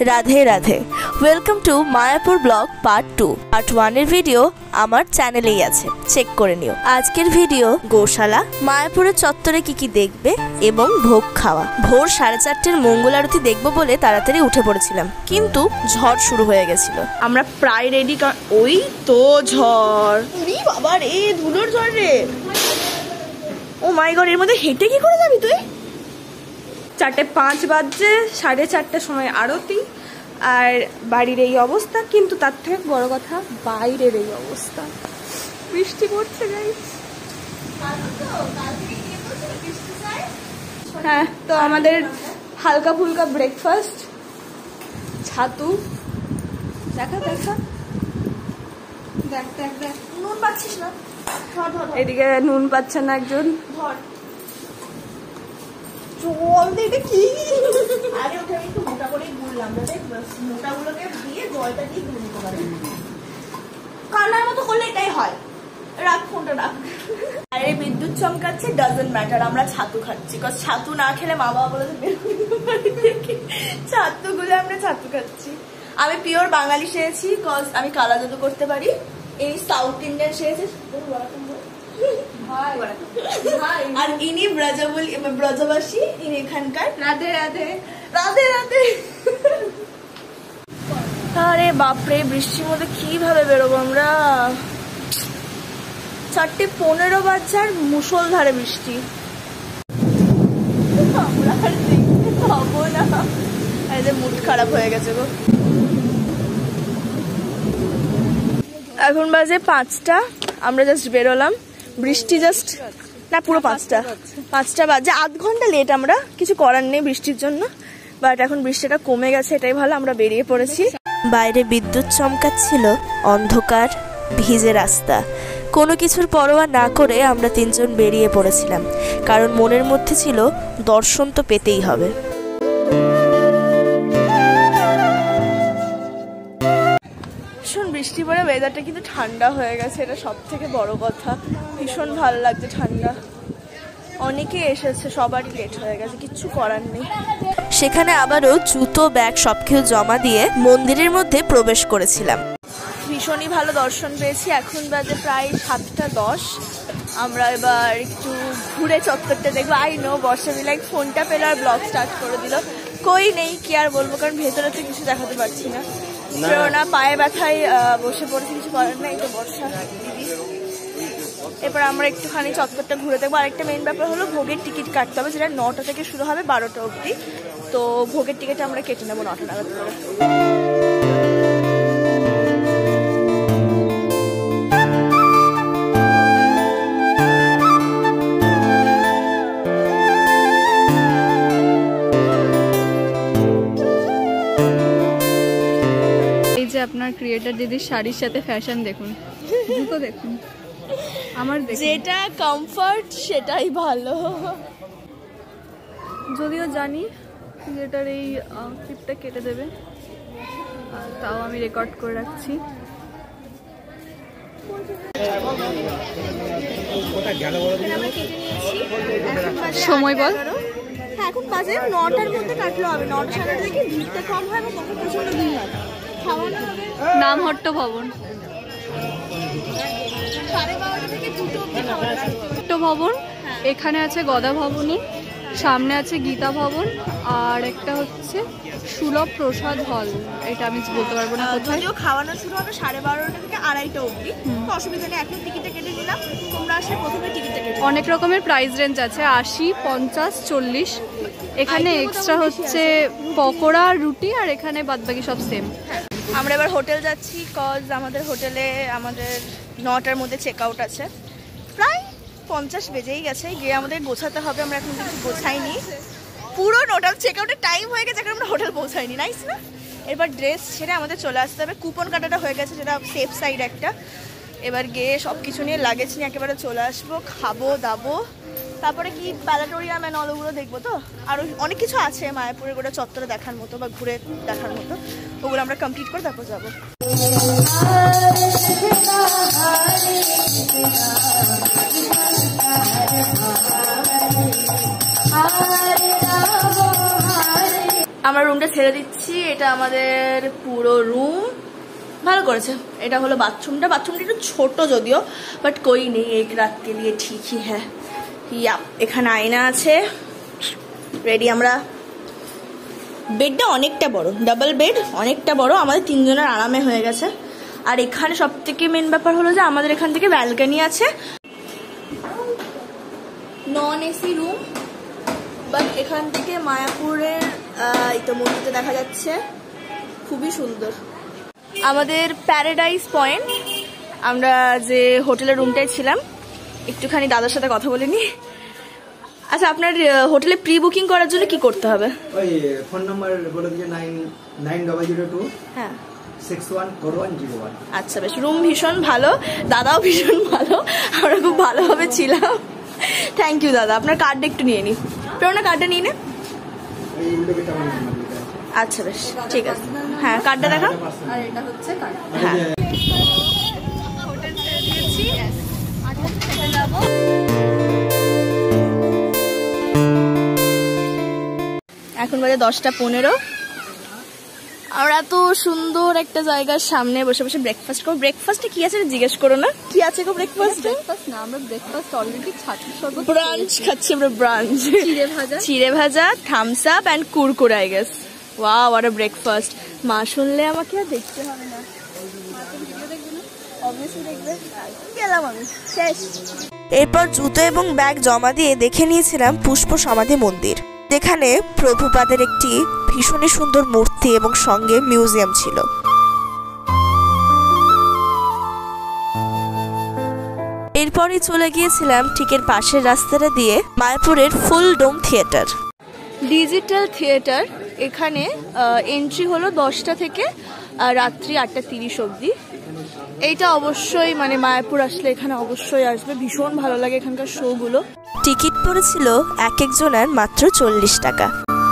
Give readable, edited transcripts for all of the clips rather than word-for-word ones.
Radhe Radhe. Welcome to Mayapur blog part 2। Part 1 এর video আমার চ্যানেলেই আছে, চেক করে নিও। আজকের ভিডিও গোশালা, মায়াপুরের চত্বরে কি কি দেখবে এবং ভোগ খাওয়া। ভোর 4:30-এর মঙ্গল আরতি দেখবো বলে তাড়াতাড়ি উঠে পড়েছিলাম, কিন্তু ঝড় শুরু হয়ে গেছিল। আমরা প্রায় রেডি। ওই তো ঝড়, বাবা রে, ধুলোর ঝড় রে। ও মাই গড, এর মধ্যে হেঁটে কি করে যাবি তুই? 4:05 বাজছে, 4:30টার সময় আরতি, আর বাড়ির এই অবস্থা। কিন্তু তার থেকে বড় কথা বাইরের এই অবস্থা, বৃষ্টি পড়ছে গাইস। হ্যাঁ, তো আমাদের হালকা ফুলকা ব্রেকফাস্ট, ছাতু। দেখা দেখা দেখ দেখ দেখ, নুন পাচ্ছিস না? এদিকে নুন পাচ্ছে না একজন। জল দিয়ে কি? আরে ওকে আমি একটু মোটা করে গুললাম, যাতে মোটাগুলোকে দিয়ে জলটা দিয়ে গুলে নিতে পারে। কান্নার মতো করলে এটাই হয়। রাখ ফোনটা, রাখ। আরে বিদ্যুৎ চমকাচ্ছে, ডাজন্ট ম্যাটার, আমরা ছাতু খাচ্ছি। কজ ছাতু না খেলে মা বাবা বলে ছাতু গুলো, আমরা ছাতু খাচ্ছি। আমি পিওর বাঙালি সেরেছি, কজ আমি কালা জাদু করতে পারি। এই সাউথ ইন্ডিয়ান সেরেছে, আর ইনি ব্রজবাসী, ইনি এখানকার। রাধে রাধে রাধে রাধে। আরে বাপরে, বৃষ্টির মধ্যে কিভাবে বেরোবো আমরা? 4:15 বাজছে আর মুষলধারে বৃষ্টি। আমরা আর দেখতে পাবো না। এই যে মুড খারাপ হয়ে গেছে গো। এখন বাজে 5টা, আমরা জাস্ট বেরোলাম। বৃষ্টি জাস্ট না, পুরো 5টা বাজে। আধ ঘন্টা লেট, আমরা কিছু করার নেই বৃষ্টির জন্য। বাট এখন বৃষ্টিটা কমে গেছে, এটাই ভালো। আমরা বেরিয়ে পড়েছি। বাইরে বিদ্যুৎ চমকাচ্ছিল, অন্ধকার, ভিজে রাস্তা। কোনো কিছুর পরোয়া না করে আমরা 3 জন বেরিয়ে পড়েছিলাম, কারণ মনের মধ্যে ছিল দর্শন তো পেতেই হবে। ভীষণ বৃষ্টি পড়ে ওয়েদারটা কিন্তু ঠান্ডা হয়ে গেছে, এটা সব থেকে বড় কথা। ভীষণ ভালো লাগছে ঠান্ডা। অনেকে এসেছে, সবারই লেট হয়ে গেছে, কিচ্ছু করার নেই। সেখানে আবারও জুতো, ব্যাগ সবকিছু জমা দিয়ে মন্দিরের মধ্যে প্রবেশ করেছিলাম। ভীষণই ভালো দর্শন পেয়েছি। এখন বাজে প্রায় 7:10। আমরা এবার একটু ঘুরে চত্বরটা দেখবো। আই নো, বর্ষা দিলে ফোনটা পেলো আর ব্লগ স্টার্ট করে দিল। কই নেই, কি আর বলবো, কারণ ভেতরে তো কিছু দেখাতে পারছি না। প্রেরণা পায়ে ব্যথায় বসে পড়েছে, কিছু করার নেই। তো বর্ষা দিদি, এবার আমরা একটুখানি চত্বরটা ঘুরে দেখবো। আরেকটা মেইন ব্যাপার হলো ভোগের টিকিট কাটতে হবে, যেটা 9টা থেকে শুরু হবে 12টা অবধি। তো ভোগের টিকিট আমরা কেটে নেবো 9টা নাগাদ করে। আপনার ক্রিয়েটার দিদির শাড়ির সাথে ফ্যাশন দেখুন, জুতো দেখুন, আমার যেটা কমফর্ট সেটাই ভালো। যদিও জানি যেটার এই ক্লিপটা কেটে দেবে, তাও আমি রেকর্ড করে রাখছি। সময় বল। হ্যাঁ, এখন বাজে 9টার মধ্যে কাটলে হবে। 9টা সাড়ে থেকে ভিড়টা কম হয় এবং তখন প্রচন্ড ভিড় হয়। নাম হট্ট ভবন, হট্ট ভবন। এখানে আছে গদা ভবনী, সামনে আছে গীতা ভবন, আর একটা হচ্ছে সুলভ প্রসাদ হল। এটা আমি বলতে পারবো না কোথায়। যদিও খাওয়ানো শুরু হবে 12:30 থেকে 2:30টা অবধি, অসুবিধা নেই। এখন টিকিটটা কেটে নিলাম, তোমরা আসলে প্রথমে টিকিটটা কেটে। অনেক রকমের প্রাইস রেঞ্জ আছে, 80, 50, 40। এখানে এক্সট্রা হচ্ছে পকোড়া, রুটি, আর এখানে বাদবাকি সব সেম। আমরা এবার হোটেল যাচ্ছি, কজ আমাদের হোটেলে আমাদের 9টার মধ্যে চেক আউট আছে। প্রায় 50 বেজেই গেছে, গিয়ে আমাদের গোছাতে হবে। আমরা এখন কিছু গোছাইনি, পুরো 9টার চেক আউটের টাইম হয়ে গেছে, এখন আমরা হোটেল পৌঁছাইনি। নাইস না? এবার ড্রেস ছেড়ে আমাদের চলে আসতে হবে। কুপন কাটাটা হয়ে গেছে, যেটা সেফ সাইড একটা। এবার গিয়ে সব কিছু নিয়ে, লাগেজ নিয়ে একেবারে চলে আসবো, খাবো দাবো, তারপরে কি প্যালাটোরিয়াম অ্যান্ড ওগুলো দেখবো। তো আরও অনেক কিছু আছে মায়াপুরের গোটা চত্বরে দেখার মতো বা ঘুরে দেখার মতো, ওগুলো আমরা কমপ্লিট করে তারপর যাবো। আমরা রুমটা ছেড়ে দিচ্ছি। এটা আমাদের পুরো রুম। ভালো করেছে। এটা হলো বাথরুমটা। বাথরুমটা একটু ছোট যদিও, বাট কই নেই, এক রাত কে লিয়ে ঠিকই হ্যাঁ। ইয়া, এখানে আয়না আছে। রেডি আমরা। বেডটা অনেকটা বড়, ডাবল বেড অনেকটা বড়, আমাদের 3 জনের আরামে হয়ে গেছে। আর এখানে সব থেকে মেন ব্যাপার হলো যে আমাদের এখান থেকে ব্যালকনি আছে। নন এসি রুম, বাট এখান থেকে মায়াপুরের মন্দিরটা দেখা যাচ্ছে, খুবই সুন্দর। আমাদের প্যারাডাইস পয়েন্ট, আমরা যে হোটেলের রুমটায় ছিলাম, একটুখানি দাদার সাথে কথা বলে নি। আচ্ছা, আপনার হোটেলে প্রি বুকিং করার জন্য কি করতে হবে? ওই ফোন নাম্বার বলে দিয়ে 99002 হ্যাঁ 614101। আচ্ছা বেশ, রুম ভীষণ ভালো, দাদাও ভীষণ ভালো, আমরা খুব ভালোভাবে ছিলাম। থ্যাংক ইউ দাদা। আপনার কার্ডটা একটু নিয়ে নিই। প্রেরণা কার্ডটা নিয়ে নে। আচ্ছা বেশ, ঠিক আছে। হ্যাঁ, কার্ডটা দেখা। আর এটা হচ্ছে কার্ড। হ্যাঁ, হোটেল ছেড়ে দিয়েছি, 8টা থেকে যাব। এখন বাজে 10:15। আমরা তো সুন্দর একটা জায়গার সামনে বসে বসে ব্রেকফাস্ট করবো। ব্রেকফাস্টে কি আছে জিজ্ঞেস করো না, কি আছে গো ব্রেকফাস্টে? ব্রেকফাস্ট না, আমরা ব্রেকফাস্ট অলরেডি ছাতুর শরবত, ব্রাঞ্চ খাচ্ছি আমরা, ব্রাঞ্চ। চিড়ে ভাজা, Thums Up and Kurkure, I guess. Wow, what a breakfast. মা শুনলে আমাকে আর দেখতে হবে না, অবভিয়াসলি দেখবে। গেলাম আমি, শেষ। এরপর জুতো এবং ব্যাগ জমা দিয়ে দেখে নিয়েছিলাম পুষ্প সমাধি মন্দির, যেখানে প্রভুপাদের একটি ভীষণই সুন্দর মূর্তি এবং সঙ্গে মিউজিয়াম ছিল। এরপরই চলে গিয়েছিলাম ঠিকের পাশের রাস্তাটা দিয়ে মায়াপুরের full dome theatre. Digital theatre. এখানে এন্ট্রি হলো 10টা থেকে রাত্রি 8:30 অবধি। এইটা অবশ্যই মানে মায়াপুর আসলে এখানে অবশ্যই আসবে, ভীষণ ভালো লাগে এখানকার শোগুলো। টিকিট পড়েছিল এক একজনের মাত্র 40 টাকা।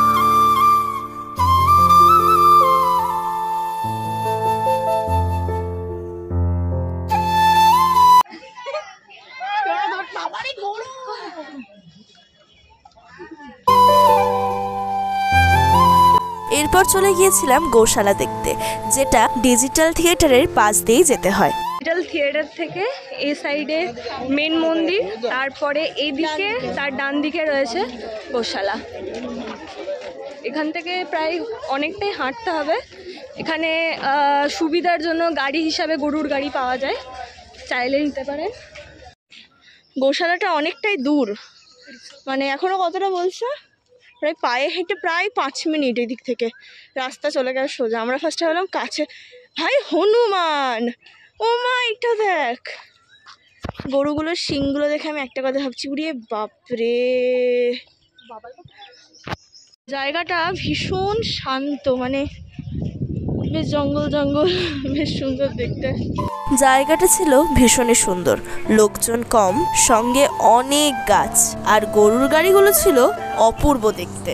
এরপর চলে গিয়েছিলাম গোশালা দেখতে, যেটা ডিজিটাল থিয়েটারের পাশ দিয়েই যেতে হয়। ডিজিটাল থিয়েটার থেকে এই সাইডে মেন মন্দির, তারপরে এইদিকে তার ডান দিকে রয়েছে গোশালা। এখান থেকে প্রায় অনেকটাই হাঁটতে হবে। এখানে সুবিধার জন্য গাড়ি হিসাবে গরুর গাড়ি পাওয়া যায়, চাইলে নিতে পারেন। গোশালাটা অনেকটাই দূর, মানে এখনো কতটা বলছো, প্রায় পায়ে হেঁটে প্রায় 5 মিনিট এদিক থেকে রাস্তা চলে গেছে সোজা। আমরা ফার্স্টে হলাম কাছে, ভাই হনুমান, ও মা এটা দেখ, গরুগুলোর শিংগুলো দেখে আমি একটা কথা ভাবছি, উড়িয়ে বাপরে। জায়গাটা ভীষণ শান্ত, মানে বেশ জঙ্গল জঙ্গল, বেশ সুন্দর দেখতে। জায়গাটা ছিল ভীষণই সুন্দর, লোকজন কম, সঙ্গে অনেক গাছ, আর গরুর গাড়িগুলো ছিল অপূর্ব দেখতে।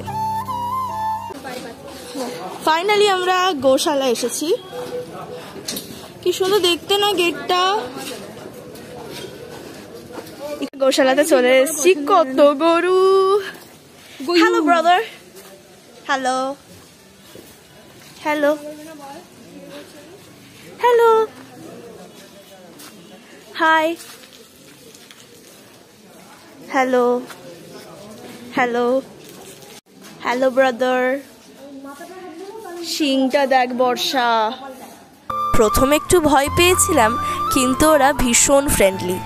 ফাইনালি আমরা গোশালা এসেছি, কি সুন্দর দেখতে না গেটটা। গোশালাতে চলে এসেছি, কত গরু। Hello brother, hello hello hello, hi, hello hello hello brother. শিংটা দেখ বর্ষা। প্রথমে একটু ভয় পেয়েছিলাম, কিন্তু ওরা ভীষণ ফ্রেন্ডলি।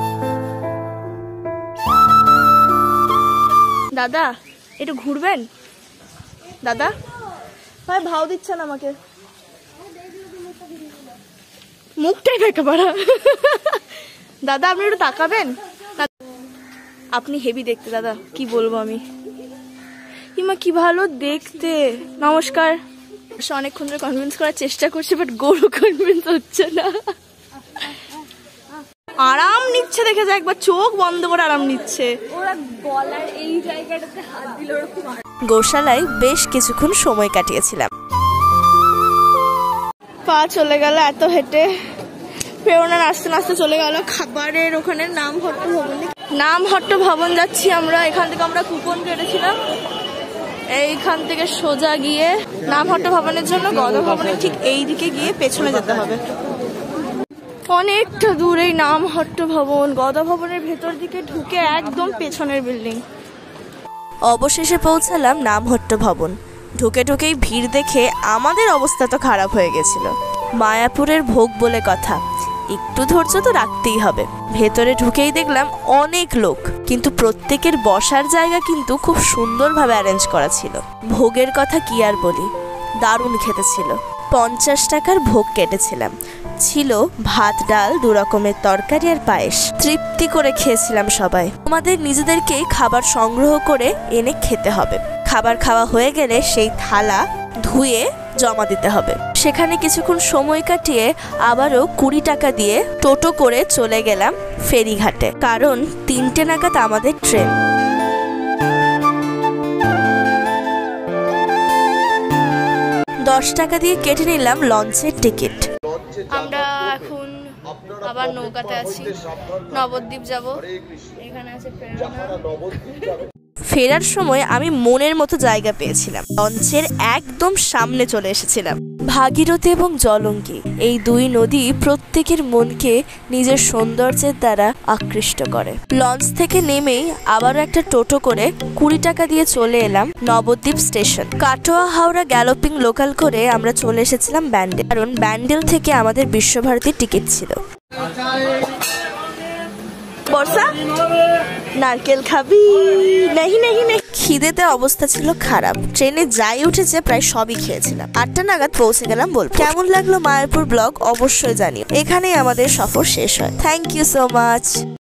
দাদা একটু ঘুরবেন? দাদা ভাই ভাও দিচ্ছেন আমাকে, মুখটাই দেখা পারা। দাদা আপনি একটু তাকাবেন? আপনি হেভি দেখতে দাদা, কি বলবো আমি, ইমা কি ভালো দেখতে। নমস্কার। অনেকক্ষণ ধরে কনভিন্স করার চেষ্টা করছি, বাট গরু কনভিন্স হচ্ছে না। আরাম নিচ্ছে দেখে যা, একবার চোখ বন্ধ করে আরাম নিচ্ছে। ওরা গলার এই জায়গাটাতে হাত দিল, ওরকম। গোশালায় বেশ কিছুক্ষণ সময় কাটিয়েছিলাম। পা চলে গেল এত হেঁটে। প্রেরণা নাচতে নাচতে চলে গেল খাবারের ওখানে, নামহট্ট ভবন। নামহট্ট ভবন যাচ্ছি আমরা, এখান থেকে আমরা কুপন কেটেছিলাম। এইখান থেকে সোজা গিয়ে নামহট্ট ভবনের জন্য গদা ভবনের ঠিক এই দিকে গিয়ে পেছনে যেতে হবে। অনেকটা দূরেই নামহট্ট ভবন, গদা ভবনের ভেতর দিকে ঢুকে একদম পেছনের বিল্ডিং। অবশেষে পৌঁছালাম নামহট্ট ভবন। ঢুকে ঢুকেই ভিড় দেখে আমাদের অবস্থা তো খারাপ হয়ে গেছিল। মায়াপুরের ভোগ বলে কথা, একটু ধৈর্য তো রাখতেই হবে। ভেতরে ঢুকেই দেখলাম অনেক লোক, কিন্তু প্রত্যেকের বসার জায়গা কিন্তু খুব সুন্দরভাবে অ্যারেঞ্জ করা ছিল। ভোগের কথা কি আর বলি, দারুণ খেতে ছিল। 50 টাকার ভোগ কেটেছিলাম। ছিল ভাত, ডাল, 2 রকমের তরকারি আর পায়েস। তৃপ্তি করে খেয়েছিলাম সবাই। তোমাদের নিজেদেরকেই খাবার সংগ্রহ করে এনে খেতে হবে। খাবার খাওয়া হয়ে গেলে সেই থালা ধুয়ে জমা দিতে হবে। সেখানে কিছুক্ষণ সময় কাটিয়ে আবারও 20 টাকা দিয়ে টোটো করে চলে গেলাম ফেরিঘাটে, কারণ 3টে নাগাদ আমাদের ট্রেন। $10 টাকা দিয়ে কেটে নিলাম লঞ্চের টিকিট। আমরা এখন আবার নৌকাতে আছি, নবদ্বীপ যাব। এখানে আছে প্রেরণা। ফেরার সময় আমি মনের মতো জায়গা পেয়েছিলাম। লঞ্চের একদম সামনে চলে এসেছিলাম। ভাগীরথী এবং জলঙ্গি, এই 2 নদী প্রত্যেকের মনকে নিজের সৌন্দর্যের দ্বারা আকৃষ্ট করে। লঞ্চ থেকে নেমেই আবারও একটা টোটো করে 20 টাকা দিয়ে চলে এলাম Nabadwip station. Katwa Howrah galloping local করে আমরা চলে এসেছিলাম ব্যান্ডেল, কারণ ব্যান্ডেল থেকে আমাদের বিশ্বভারতীর টিকিট ছিল। বর্ষা, নারকেল খাবি? নাহি নাহি নাহি। খিদেতে অবস্থা ছিল খারাপ। ট্রেনে যাই উঠেছে প্রায় সবই খেয়েছিলাম। 8টা নাগাদ পৌঁছে গেলাম বোলপুর। কেমন লাগলো মায়াপুর ব্লগ অবশ্যই জানিও। এখানেই আমাদের সফর শেষ হয়। Thank you so much.